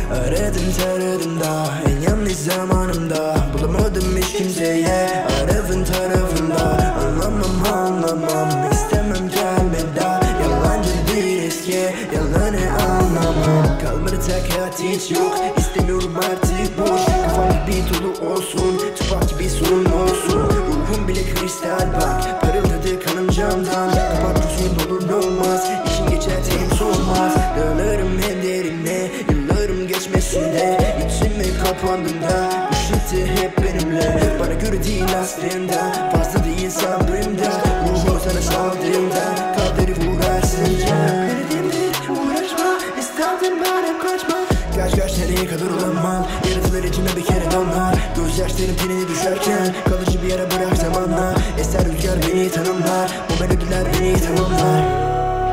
Aradım taradım da en yanlış zamanımda, bulamadım hiç kimseye arafın tarafında. Anlamam istemem gelme daha, yalancı bir eski yalanı anlamam. Kalmadı takat hiç yok, istemiyorum artık boş. Kafam bir dolu olsun, tufak gibi sorun olsun. Ruhum bile kristal bak, parıldadı kanım camdan. Kapatıyorsun olur olmaz, işin geçer terim solmaz. Dönerim hem derine, yıllarım geçmesinde. İçime kapandığımda, ışıktı hep benimle. Bana göre değil aslında, fazla değil sabrımda. Ruhumu sana saldığımda, kaderi vurarsınca. Elimdir uğraşma, isterdim ben hep kaçma. Kaç nereye kadar olamam, yaratılar içinde bir kere damlar. Gözyaşlarım tenine düşerken, kalıcı bir yere bırak zamanla. Eser rüzgar beni tanımlar, bu melodiler beni tamamlar.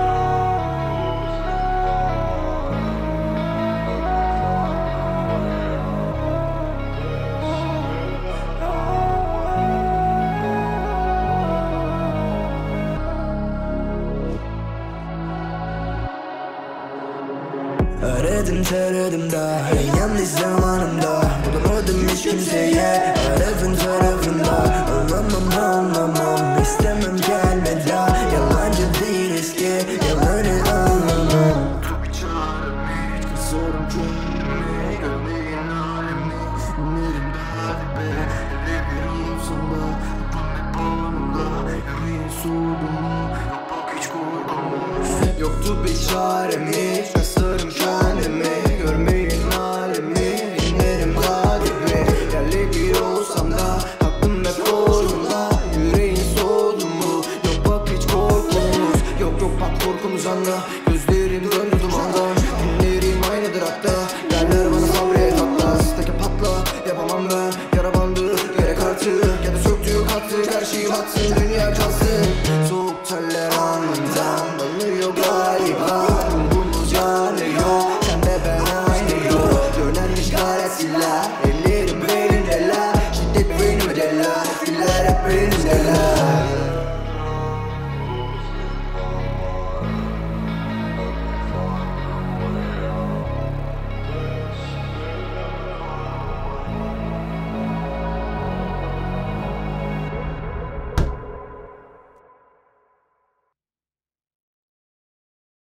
Aradım taradım da en yanlış zamanımda, bulamadım hiç kimseye arafın tarafında. Anlamam istemem gelme daha, yalancı değil eski yalanı anlamam. Çok çağırım hiç kızarım kendimi, görmeyin halimi. İnerim daha dibe, hele bir olursan da bu ne bağımda. Yüreğin soğudu mu, yok bak hiç korkmuş. Yoktu bir çarem hiç, kasarım kendimi, görmeyin halimi. İnerim daha dibe, yerle bir olsam da aklım hep korkumda. Yüreğin soğudu mu, yok bak hiç korkumuz. Yok bak korkumuz anla, gözlerim dön